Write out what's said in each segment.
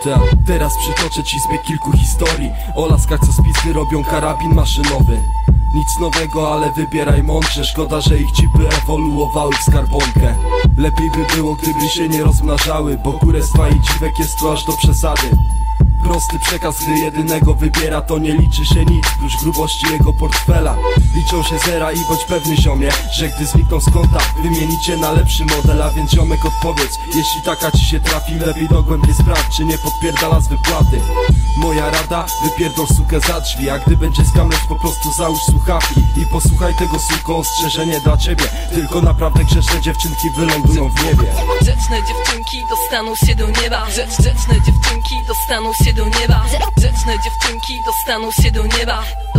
Teraz przytoczę ci zbieg kilku historii o laskach, co z pizdy robią karabin maszynowy. Nic nowego, ale wybieraj mądrze. Szkoda, że ich chipy ewoluowały w skarbonkę. Lepiej by było, gdyby się nie rozmnażały, bo kurestwa i dziwek jest tu aż do przesady. Prosty przekaz, gdy jedynego wybiera, to nie liczy się nic prócz grubości jego portfela. Liczą się zera i bądź pewny, ziomie, że gdy znikną z konta, wymienicie na lepszy model. A więc ziomek, odpowiedz, jeśli taka ci się trafi, lepiej dogłębnie sprawdź, czy nie podpierdala z wypłaty. Moja rada, wypierdol sukę za drzwi, a gdy będzie skamleć, po prostu załóż słuchawki i posłuchaj tego, suko, ostrzeżenie dla ciebie. Tylko naprawdę grzeczne dziewczynki wylądują w niebie. Grzeczne dziewczynki dostaną się do nieba. Grzeczne dziewczynki dostaną się do nieba. Grzeczne dziewczynki dostaną się do nieba.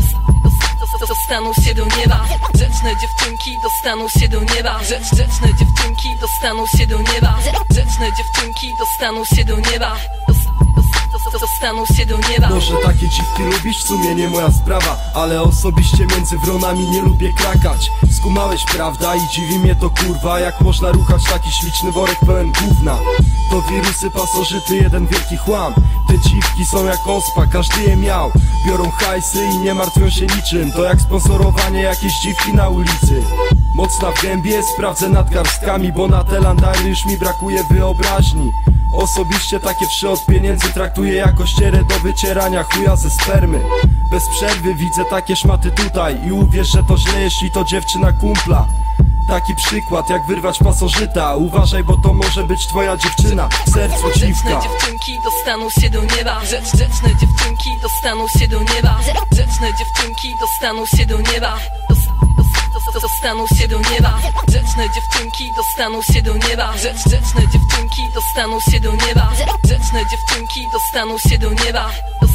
Dostaną się do nieba. Grzeczne dziewczynki dostaną się do nieba. Grzeczne dziewczynki dostaną się do nieba. Grzeczne dziewczynki dostaną się do nieba. Dostaną się do nieba. Może takie dziwki lubisz? W sumie nie moja sprawa, ale osobiście między wronami nie lubię krakać. Skumałeś, prawda? I dziwi mnie to, kurwa, jak można ruchać taki śliczny worek pełen gówna. To wirusy, pasożyty, jeden wielki chłam. Te dziwki są jak ospa, każdy je miał. Biorą hajsy i nie martwią się niczym. To jak sponsorowanie jakiejś dziwki na ulicy. Mocna w gębie, sprawdzę nad garstkami, bo na te landary już mi brakuje wyobraźni. Osobiście takie wszy od pieniędzy traktuję jako ścierę do wycierania chuja ze spermy. Bez przerwy widzę takie szmaty tutaj i uwierz, że to źle, jeśli to dziewczyna kumpla. Taki przykład, jak wyrwać pasożyta. Uważaj, bo to może być twoja dziewczyna. W sercu dziwka. Grzeczne dziewczynki dostaną się do nieba. Grzeczne dziewczynki dostaną się do nieba. Grzeczne dziewczynki dostaną się do nieba. Dostaną się do nieba. Grzeczne dziewczynki dostaną się do nieba. Grzeczne dziewczynki dostaną się do nieba. Grzeczne dziewczynki dostaną się do nieba.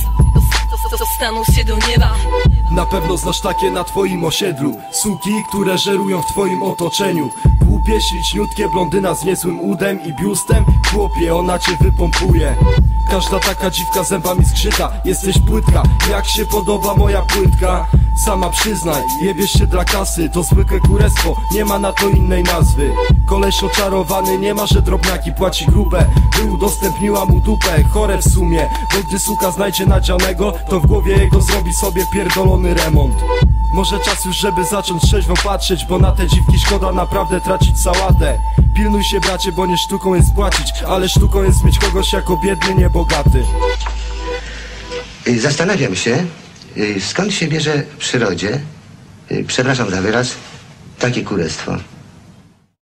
Dostaną się do nieba. Na pewno znasz takie na twoim osiedlu. Suki, które żerują w twoim otoczeniu. Głupie, śliczniutkie, blondyna z niezłym udem i biustem. Chłopie, ona cię wypompuje. Każda taka dziwka zębami skrzyta. Jesteś płytka, jak się podoba moja płytka? Sama przyznaj, jebiesz się dla kasy. To zwykłe kurestwo, nie ma na to innej nazwy. Koleś oczarowany, nie ma, że drobniaki płaci grube. By udostępniła mu dupę, chore w sumie. Bo gdy suka znajdzie nadzianego, to w głowie jego zrobi sobie pierdolony remont. Może czas już, żeby zacząć trzeźwo patrzeć, bo na te dziwki szkoda naprawdę tracić sałatę. Pilnuj się, bracie, bo nie sztuką jest płacić, ale sztuką jest mieć kogoś jako biedny, niebogaty. Zastanawiam się, skąd się bierze w przyrodzie, przepraszam za wyraz, takie kurestwo.